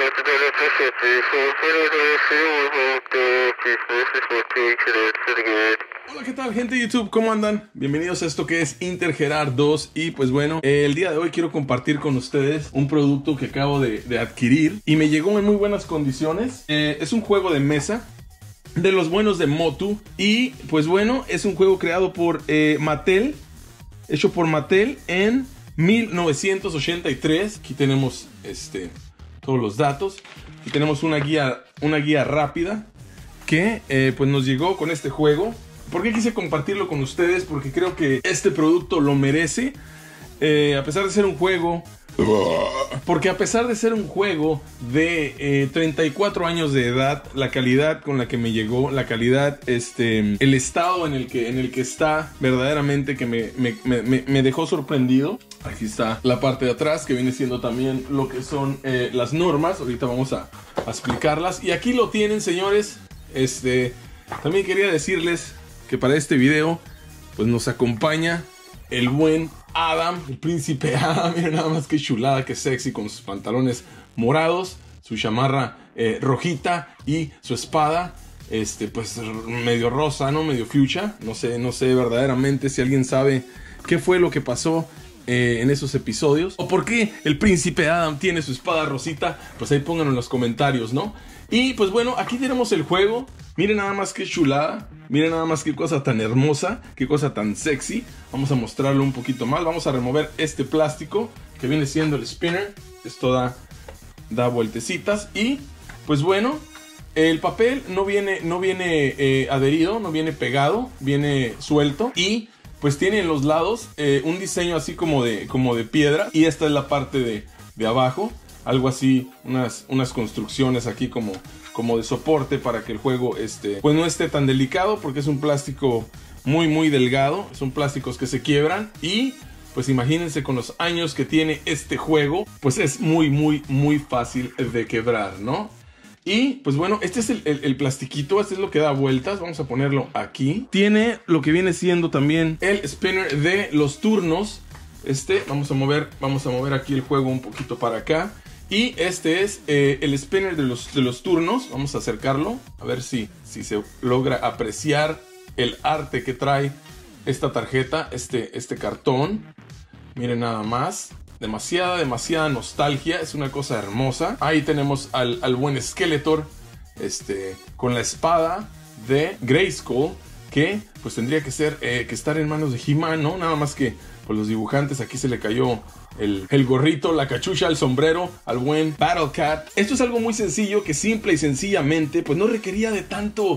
Hola, ¿qué tal, gente de YouTube? ¿Cómo andan? Bienvenidos a esto que es Intergerar 2. Y pues bueno, el día de hoy quiero compartir con ustedes un producto que acabo de adquirir y me llegó en muy buenas condiciones. Es un juego de mesa de los buenos de Motu. Y pues bueno, es un juego creado por Mattel, hecho por Mattel en 1983. Aquí tenemos todos los datos. Aquí tenemos una guía rápida que pues nos llegó con este juego. ¿Por qué quise compartirlo con ustedes? Porque creo que este producto lo merece, a pesar de ser un juego. Porque a pesar de ser un juego de 34 años de edad, la calidad con la que me llegó, la calidad, el estado en el que está, verdaderamente que me dejó sorprendido. Aquí está la parte de atrás, que viene siendo también lo que son las normas. Ahorita vamos a explicarlas. Y aquí lo tienen, señores. También quería decirles que para este video pues nos acompaña el buen Adam, el príncipe Adam. Miren nada más que chulada, que sexy, con sus pantalones morados, su chamarra rojita y su espada pues medio rosa, ¿no? Medio fuchsia. No sé verdaderamente si alguien sabe qué fue lo que pasó en esos episodios, o por qué el príncipe Adam tiene su espada rosita. Pues ahí pónganlo en los comentarios, ¿no? Y pues bueno, aquí tenemos el juego. Miren nada más que chulada. Miren nada más qué cosa tan hermosa, qué cosa tan sexy. Vamos a mostrarlo un poquito más. Vamos a remover este plástico que viene siendo el spinner. Esto da vueltecitas. Y pues bueno, el papel no viene adherido, no viene pegado, viene suelto. Y pues tiene en los lados un diseño así como de piedra. Y esta es la parte de abajo. Algo así, unas construcciones aquí como de soporte para que el juego pues no esté tan delicado, porque es un plástico muy delgado. Son plásticos que se quiebran. Y pues imagínense, con los años que tiene este juego, pues es muy fácil de quebrar, ¿no? Y pues bueno, este es el plastiquito. Este es lo que da vueltas. Vamos a ponerlo aquí. Tiene lo que viene siendo también el spinner de los turnos. Vamos a mover aquí el juego un poquito para acá. Y este es el spinner de los turnos. Vamos a acercarlo, a ver si se logra apreciar el arte que trae esta tarjeta, este cartón. Miren nada más, demasiada nostalgia. Es una cosa hermosa. Ahí tenemos al buen Skeletor, con la espada de Grayskull, que pues tendría que estar en manos de He-Man, ¿no? Nada más que pues los dibujantes, aquí se le cayó el gorrito, la cachucha, el sombrero al buen Battle Cat. Esto es algo muy sencillo, que simple y sencillamente pues no requería de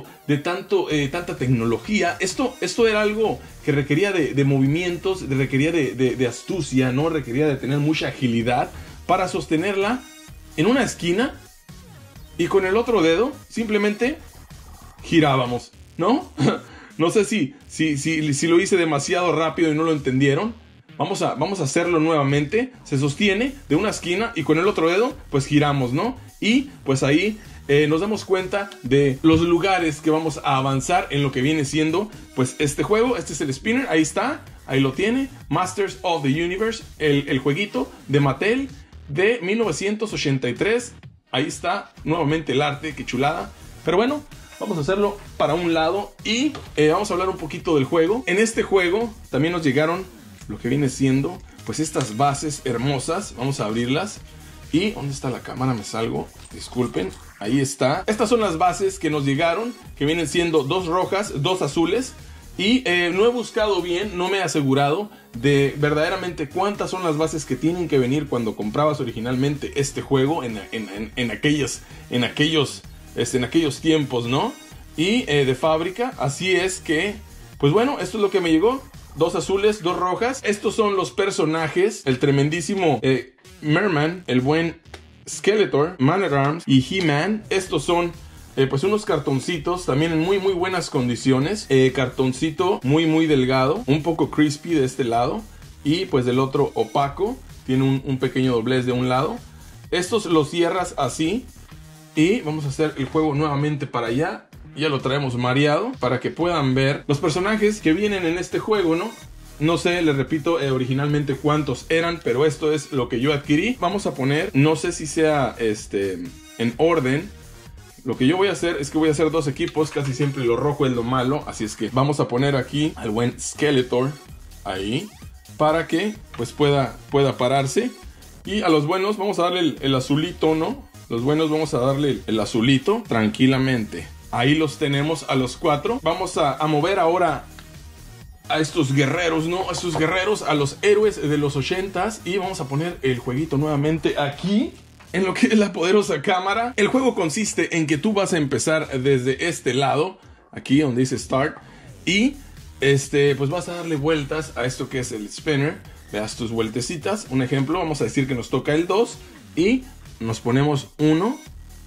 tanta tecnología. Esto era algo que requería de movimientos, requería de astucia, ¿no? Requería de tener mucha agilidad para sostenerla en una esquina, y con el otro dedo simplemente girábamos, ¿no? No sé si lo hice demasiado rápido y no lo entendieron. Vamos a hacerlo nuevamente. Se sostiene de una esquina y con el otro dedo pues giramos, ¿no? Y pues ahí nos damos cuenta de los lugares que vamos a avanzar en lo que viene siendo pues este juego. Este es el spinner, ahí está, ahí lo tiene. Masters of the Universe, el jueguito de Mattel de 1983. Ahí está nuevamente el arte, qué chulada. Pero bueno, vamos a hacerlo para un lado y vamos a hablar un poquito del juego. En este juego también nos llegaron lo que viene siendo pues estas bases hermosas. Vamos a abrirlas. Y ¿dónde está la cámara? Me salgo, disculpen. Ahí está. Estas son las bases que nos llegaron, que vienen siendo 2 rojas, 2 azules. Y no he buscado bien, no me he asegurado de verdaderamente cuántas son las bases que tienen que venir cuando comprabas originalmente este juego en aquellos tiempos, ¿no? Y de fábrica. Así es que pues bueno, esto es lo que me llegó. 2 azules, 2 rojas. Estos son los personajes: el tremendísimo Merman, el buen Skeletor, Man-at-Arms y He-Man. Estos son pues unos cartoncitos también en muy buenas condiciones. Cartoncito muy delgado, un poco crispy de este lado, y pues del otro opaco. Tiene un pequeño doblez de un lado. Estos los cierras así. Y vamos a hacer el juego nuevamente para allá. Ya lo traemos mareado para que puedan ver los personajes que vienen en este juego, ¿no? No sé, les repito, originalmente cuántos eran, pero esto es lo que yo adquirí. Vamos a poner, no sé si sea en orden. Lo que yo voy a hacer es que voy a hacer 2 equipos. Casi siempre lo rojo es lo malo. Así es que vamos a poner aquí al buen Skeletor ahí, para que pues pueda pararse. Y a los buenos vamos a darle el azulito, ¿no? Los buenos vamos a darle el azulito tranquilamente. Ahí los tenemos a los 4. Vamos a mover ahora a estos guerreros, ¿no? A estos guerreros, a los héroes de los 80s. Y vamos a poner el jueguito nuevamente aquí, en lo que es la poderosa cámara. El juego consiste en que tú vas a empezar desde este lado, aquí donde dice Start. Y pues vas a darle vueltas a esto que es el spinner. Veas tus vueltecitas. Un ejemplo, vamos a decir que nos toca el 2. Y nos ponemos 1,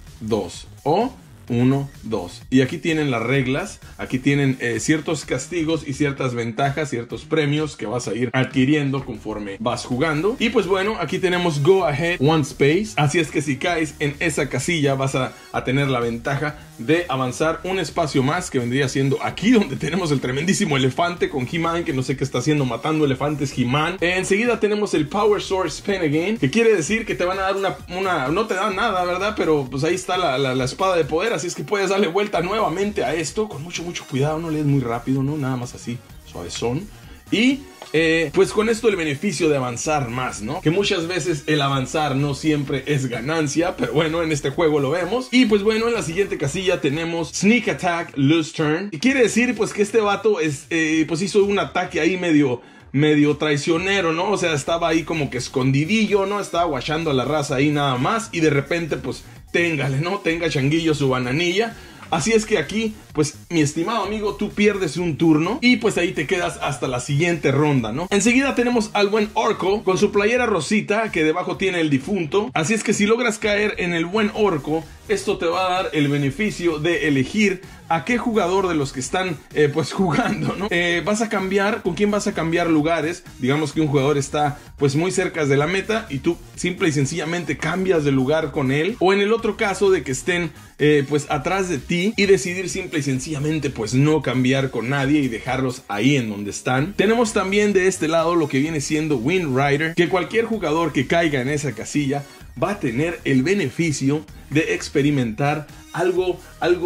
2. O 1, 2. Y aquí tienen las reglas. Aquí tienen ciertos castigos y ciertas ventajas, ciertos premios que vas a ir adquiriendo conforme vas jugando. Y pues bueno, aquí tenemos Go Ahead One Space. Así es que si caes en esa casilla vas a tener la ventaja de avanzar un espacio más, que vendría siendo aquí donde tenemos el tremendísimo elefante con He-Man, que no sé qué está haciendo matando elefantes He-Man. Enseguida tenemos el Power Sword Spin Again, que quiere decir que te van a dar una no te dan nada, ¿verdad? Pero pues ahí está la espada de poder, así es que puedes darle vuelta nuevamente a esto con mucho cuidado, no le des muy rápido, ¿no? Nada más así, suavezón. Y pues con esto el beneficio de avanzar más, ¿no? Que muchas veces el avanzar no siempre es ganancia, pero bueno, en este juego lo vemos. Y pues bueno, en la siguiente casilla tenemos Sneak Attack Loose Turn. Y quiere decir pues que este vato pues hizo un ataque ahí medio traicionero, ¿no? O sea, estaba ahí como que escondidillo, ¿no? Estaba guachando a la raza ahí nada más. Y de repente pues téngale, ¿no? Tenga changuillo su bananilla. Así es que aquí, pues, mi estimado amigo, tú pierdes un turno y pues ahí te quedas hasta la siguiente ronda, ¿no? Enseguida tenemos al buen Orco con su playera rosita que debajo tiene el difunto. Así es que si logras caer en el buen Orco, esto te va a dar el beneficio de elegir a qué jugador de los que están pues jugando, ¿no? Vas a cambiar, ¿con quién vas a cambiar lugares? Digamos que un jugador está pues muy cerca de la meta y tú simple y sencillamente cambias de lugar con él. O en el otro caso de que estén pues atrás de ti y decidir simple y sencillamente pues no cambiar con nadie y dejarlos ahí en donde están. Tenemos también de este lado lo que viene siendo Wind Rider, que cualquier jugador que caiga en esa casilla va a tener el beneficio de experimentar algo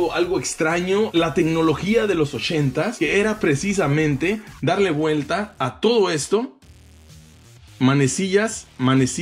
extraño, la tecnología de los 80s, que era precisamente darle vuelta a todo esto, manecillas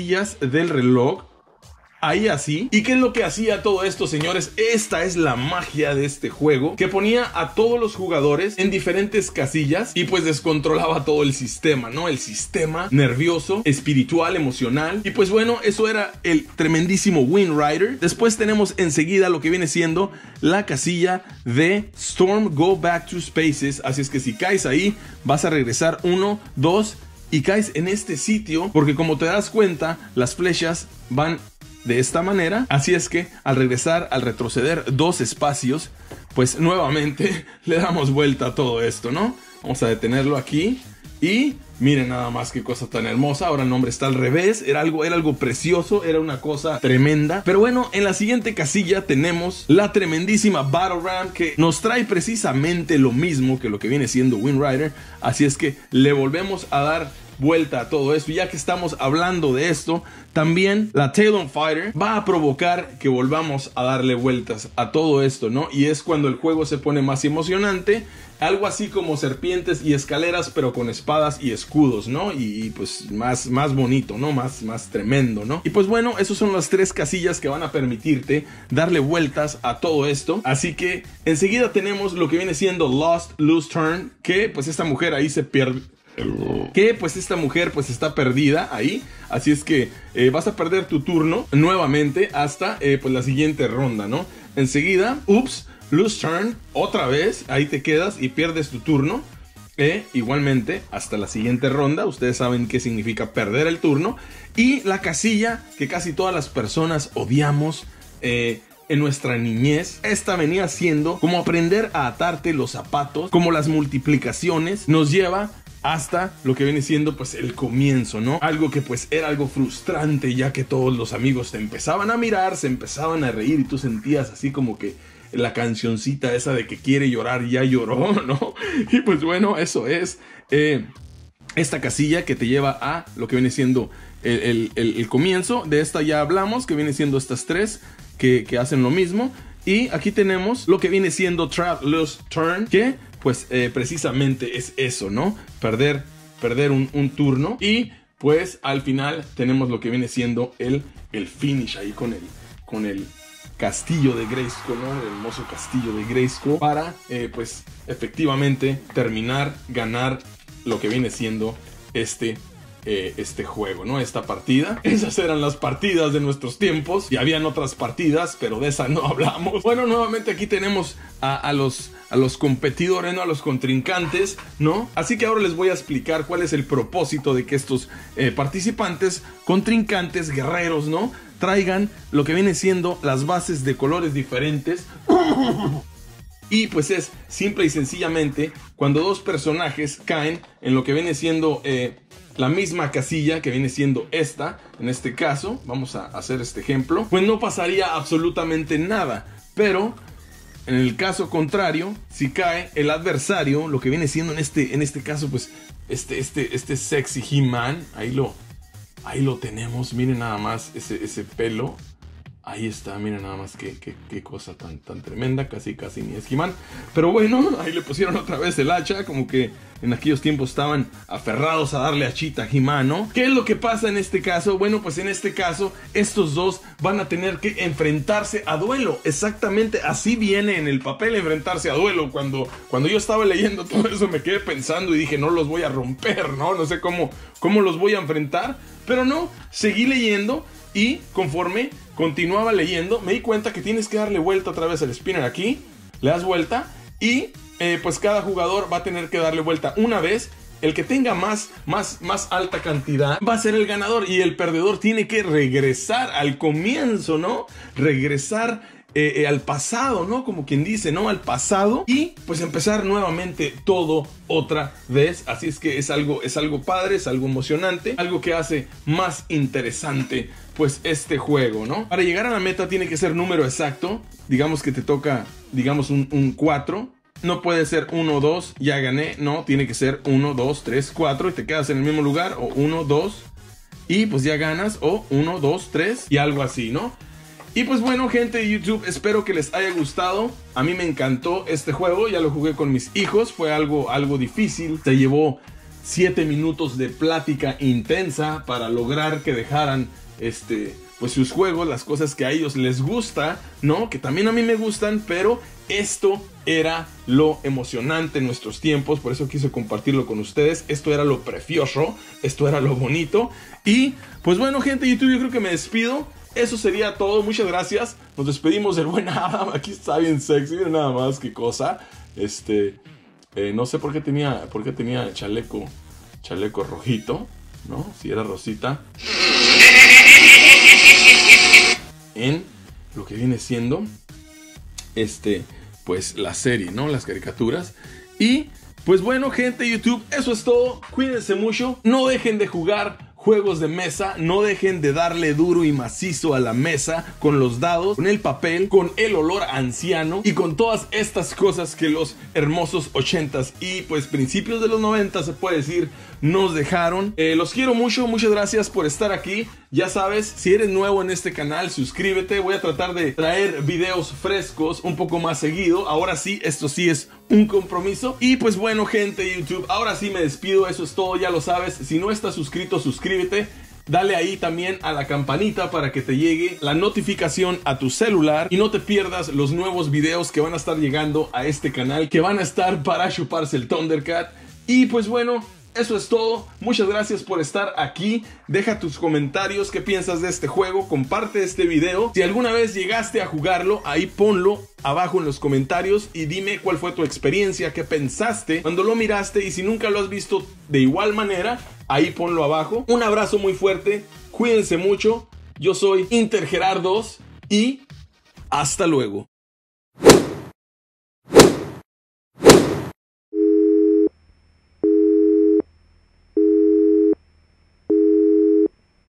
del reloj, ahí así. ¿Y qué es lo que hacía todo esto, señores? Esta es la magia de este juego, que ponía a todos los jugadores en diferentes casillas y pues descontrolaba todo el sistema, ¿no? El sistema nervioso, espiritual, emocional. Y pues bueno, eso era el tremendísimo Wind Rider. Después tenemos enseguida lo que viene siendo la casilla de Storm Go Back to Spaces. Así es que si caes ahí, vas a regresar 1, 2 y caes en este sitio, porque como te das cuenta, las flechas van de esta manera. Así es que al retroceder 2 espacios, pues nuevamente le damos vuelta a todo esto, ¿no? Vamos a detenerlo aquí y miren nada más qué cosa tan hermosa. Ahora el nombre está al revés, era algo precioso, era una cosa tremenda. Pero bueno, en la siguiente casilla tenemos la tremendísima Battle Ram, que nos trae precisamente lo mismo que lo que viene siendo Wind Rider. Así es que le volvemos a dar vuelta a todo esto. Y ya que estamos hablando de esto, también la Talon Fighter va a provocar que volvamos a darle vueltas a todo esto, ¿no? Y es cuando el juego se pone más emocionante. Algo así como serpientes y escaleras, pero con espadas y escudos, ¿no? Y pues más bonito, ¿no? Más tremendo, ¿no? Y pues bueno, esas son las 3 casillas que van a permitirte darle vueltas a todo esto. Así que enseguida tenemos lo que viene siendo Lost Loose Turn, que pues esta mujer ahí se pierde. Que pues esta mujer pues está perdida ahí. Así es que vas a perder tu turno nuevamente hasta pues la siguiente ronda, ¿no? Enseguida, ups, Loose Turn, otra vez, ahí te quedas y pierdes tu turno. Igualmente hasta la siguiente ronda. Ustedes saben qué significa perder el turno. Y la casilla que casi todas las personas odiamos en nuestra niñez. Esta venía siendo como aprender a atarte los zapatos, como las multiplicaciones. Nos lleva hasta lo que viene siendo pues el comienzo, ¿no? Algo que pues era algo frustrante, ya que todos los amigos te empezaban a mirar, se empezaban a reír y tú sentías así como que la cancioncita esa de que quiere llorar ya lloró, ¿no? Y pues bueno, eso es esta casilla que te lleva a lo que viene siendo el comienzo. De esta ya hablamos, que viene siendo estas tres que hacen lo mismo. Y aquí tenemos lo que viene siendo Trap, Lose, Turn, que pues precisamente es eso, ¿no? Perder un turno. Y pues al final tenemos lo que viene siendo el finish ahí con el castillo de Grayskull, ¿no? El hermoso castillo de Grayskull, para pues efectivamente ganar lo que viene siendo este juego, ¿no? Esta partida. Esas eran las partidas de nuestros tiempos. Y habían otras partidas, pero de esa no hablamos. Bueno, nuevamente aquí tenemos a los competidores, ¿no? A los contrincantes, ¿no? Así que ahora les voy a explicar cuál es el propósito de que estos participantes, contrincantes, guerreros, ¿no? Traigan lo que viene siendo las bases de colores diferentes. Y pues es simple y sencillamente cuando dos personajes caen en lo que viene siendo la misma casilla, que viene siendo esta. En este caso, vamos a hacer este ejemplo, pues no pasaría absolutamente nada. Pero en el caso contrario, si cae el adversario, lo que viene siendo en este caso, pues este sexy He-Man, ahí lo tenemos. Miren nada más ese pelo. Ahí está, miren nada más qué cosa tan tremenda. Casi ni es He-Man. Pero bueno, ahí le pusieron otra vez el hacha. Como que en aquellos tiempos estaban aferrados a darle hachita a He-Man, ¿no? ¿Qué es lo que pasa en este caso? Bueno, pues en este caso estos dos van a tener que enfrentarse a duelo. Exactamente así viene en el papel, enfrentarse a duelo. Cuando yo estaba leyendo todo eso me quedé pensando y dije, no los voy a romper, ¿no? No sé cómo los voy a enfrentar. Pero no, seguí leyendo. Y conforme continuaba leyendo, me di cuenta que tienes que darle vuelta otra vez al spinner aquí. Le das vuelta y pues cada jugador va a tener que darle vuelta una vez. El que tenga más alta cantidad va a ser el ganador. Y el perdedor tiene que regresar al comienzo, ¿no? Regresar al pasado, ¿no? Como quien dice, ¿no? Al pasado. Y pues empezar nuevamente todo otra vez. Así es que es algo padre, es algo emocionante, algo que hace más interesante pues este juego, ¿no? Para llegar a la meta tiene que ser número exacto. Digamos que te toca, digamos, un 4. No puede ser 1, 2, ya gané. No, tiene que ser 1, 2, 3, 4 y te quedas en el mismo lugar. O 1, 2 y pues ya ganas. O 1, 2, 3 y algo así, ¿no? Y pues bueno, gente de YouTube, espero que les haya gustado. A mí me encantó este juego, ya lo jugué con mis hijos. Fue algo difícil. Se llevó 7 minutos de plática intensa para lograr que dejaran pues sus juegos, las cosas que a ellos les gusta, ¿no? Que también a mí me gustan, pero esto era lo emocionante en nuestros tiempos. Por eso quise compartirlo con ustedes. Esto era lo precioso, esto era lo bonito. Y pues bueno, gente de YouTube, yo creo que me despido. Eso sería todo, muchas gracias. Nos despedimos del buen Adam. Aquí está bien sexy, miren nada más qué cosa. No sé por qué tenía chaleco rojito, ¿no? Si era rosita. En lo que viene siendo pues la serie, ¿no? Las caricaturas. Y pues bueno, gente de YouTube, eso es todo. Cuídense mucho. No dejen de jugar juegos de mesa, no dejen de darle duro y macizo a la mesa con los dados, con el papel, con el olor anciano y con todas estas cosas que los hermosos 80s y pues principios de los 90 se puede decir nos dejaron. Los quiero mucho, muchas gracias por estar aquí. Ya sabes, si eres nuevo en este canal, suscríbete. Voy a tratar de traer videos frescos un poco más seguido. Ahora sí, esto sí es un compromiso. Y pues bueno, gente de YouTube, ahora sí me despido. Eso es todo, ya lo sabes. Si no estás suscrito, suscríbete. Dale ahí también a la campanita para que te llegue la notificación a tu celular y no te pierdas los nuevos videos que van a estar llegando a este canal, que van a estar para chuparse el Thundercat. Y pues bueno, eso es todo. Muchas gracias por estar aquí. Deja tus comentarios, qué piensas de este juego. Comparte este video. Si alguna vez llegaste a jugarlo, ahí ponlo abajo en los comentarios y dime cuál fue tu experiencia, qué pensaste cuando lo miraste. Y si nunca lo has visto de igual manera, ahí ponlo abajo. Un abrazo muy fuerte. Cuídense mucho. Yo soy Intergerardos y hasta luego.